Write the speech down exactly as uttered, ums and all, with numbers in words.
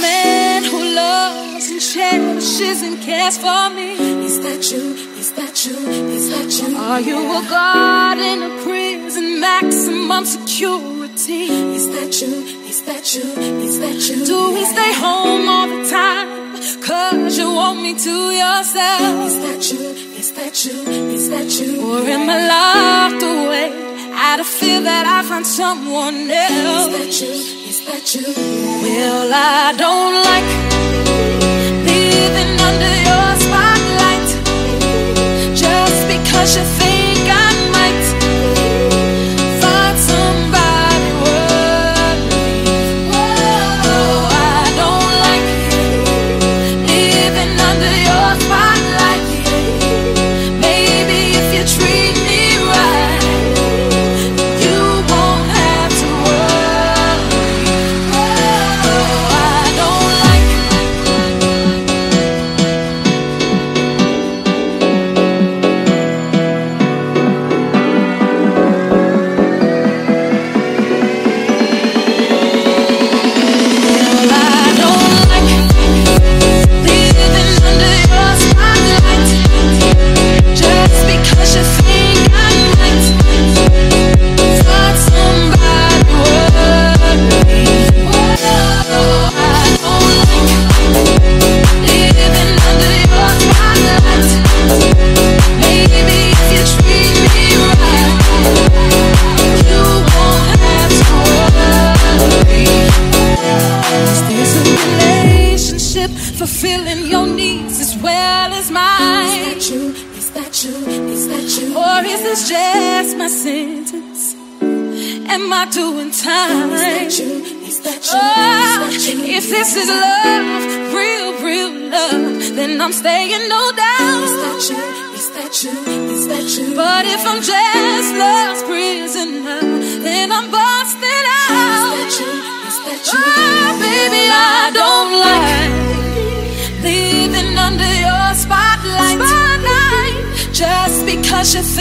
man who loves and cherishes and cares for me. Is that you? Is that you? Is that you? Are you a guard in a prison, maximum security? Is that you? Is that you? Is that you? Do we stay home all the time, cause you want me to yourself? Is that you? Is that you? Is that you? Or am I locked away out of fear that I find someone else? Is that you? Is that you? Well, I don't like living under your spotlight just because you think I might find somebody worthy. Oh, I don't like living under your spotlight. Maybe if you treat me right, you won't have to worry. Oh, I don't like Well, I don't like living under your spotlight just because you think I might find somebody worthy. Oh, I don't like living under your spotlight. Maybe if you treat me right, you won't have to worry. Is this a relationship fulfilling your needs as well as mine? Is that you? Is that you? Is that you? Or is this just my sentence? Am I doing time? Is that you? Is that you? Oh, Is that you? if this is love, real, real love, then I'm staying no doubt. Is that you? Is that you? Is that you? But if I'm just love's prisoner, then I'm busted out. Is that you? Is that you? Oh, baby, I don't like living under your spotlight, spotlight just because you think